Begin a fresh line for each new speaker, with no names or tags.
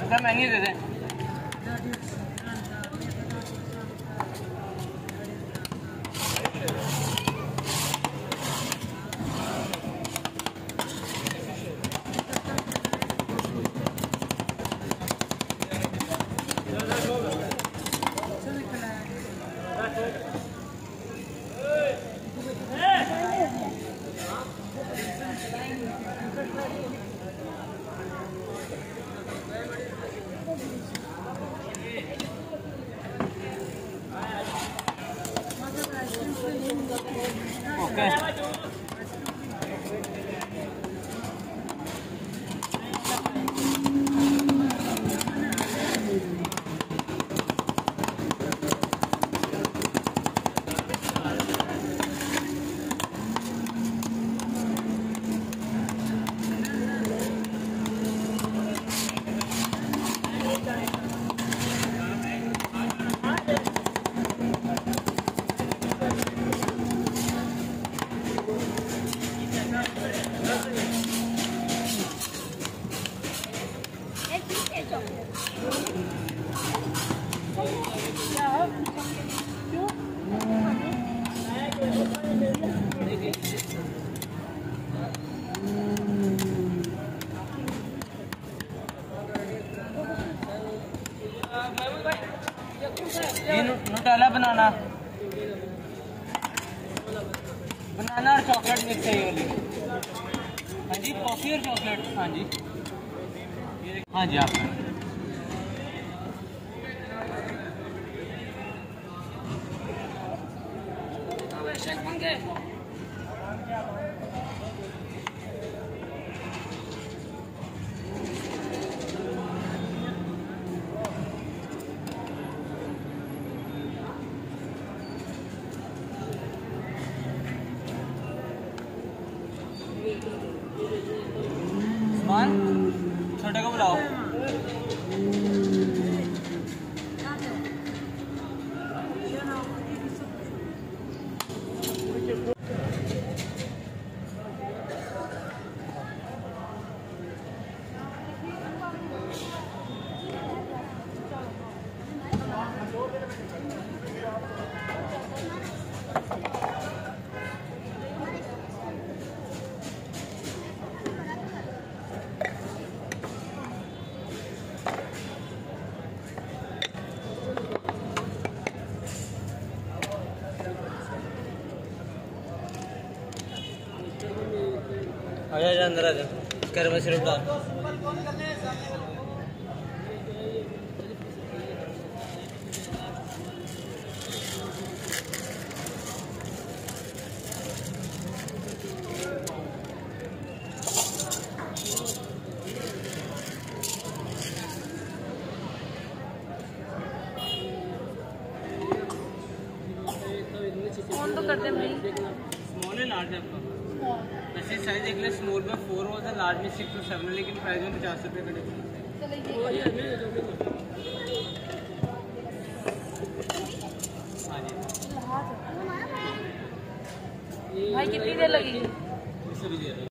क्या महंगी दे दें। नुटेला बनाना बनाना और चॉकलेट मिक्स है ये वाली। हाँ जी कॉफी और चॉकलेट। हाँ जी हाँ जी आप छोटे को बुलाओ। आजा अंदर आजा कर में सिर्फ डाल।
कौन तो करते भाई
स्मॉल है लार्ज है आपका वैसे साइज देख ले स्मॉल में 4 होता है लार्ज में 6 और 7 है लेकिन प्राइस में 50 रुपये का डिफरेंस है।
भाई कितनी देर लगेगी?